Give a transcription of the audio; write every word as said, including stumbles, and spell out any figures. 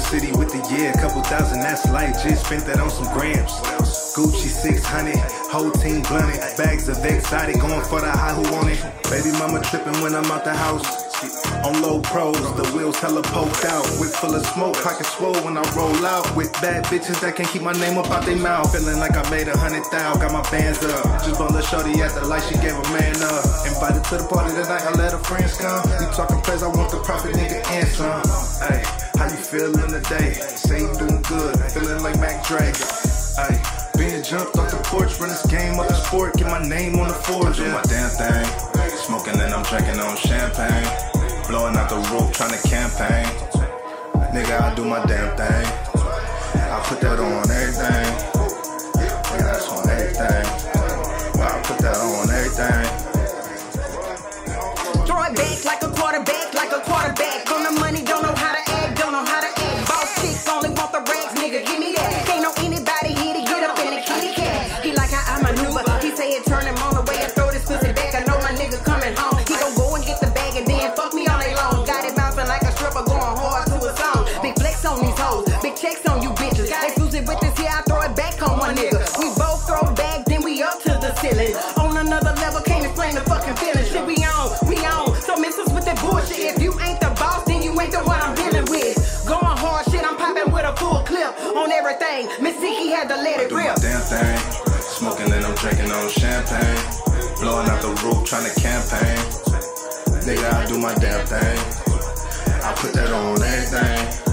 city with the year, couple thousand, that's light. Just spent that on some grams. Gucci six hundred, whole team blunted. Bags of exotic, going for the high, who want it? Baby mama tripping when I'm out the house. On low pros, the wheels hella poked out. Whip full of smoke, pocket swole when I roll out. With bad bitches that can't keep my name up out they mouth. Feeling like I made a hundred thou, got my bands up. Just bummed the shorty at the light, she gave a man up. Invited to the party tonight, I let her friends come. We talking plays, I want the profit, nigga, and some. Ay, how you feeling today? Say you doing good, feeling like Mac Dre. Ay, being jumped off the porch, run this game up the sport, get my name on the forge. I do my damn thing, smoking and I'm drinking on champagne. Blowing out the roof, trying to campaign. Nigga, I do my damn thing. I put that on everything. Nigga, that's on everything. I put that on everything. Throw it back like a quarterback, like a quarterback. On the money, don't know how to act, don't know how to act. Boss chicks only want the racks, nigga, give me that. Can't know anybody here to get up in the kitty cat. He like how I maneuver. He say it turn him on the way and throw this pussy back. I know my nigga coming home. He gon' go and get the bag and then fuck me all day long. Got it bouncing like a stripper going hard to a song. Big flex on these hoes, big checks on you bitches. Exclusive with this here, I throw it back on one nigga. We both throw back, then we up to the ceiling. On another level, can't explain the fucking feeling. Shit, we on, we on. So miss us with that bullshit. If you ain't the boss, then you ain't the one I'm dealing with. Going hard, shit, I'm popping with a full clip on everything. Miss Ziki had to let it rip. I do my damn thing, smoking and I'm drinking on champagne. Blowing out the roof, trying to campaign. Nigga, I do my damn thing. I put that on everything.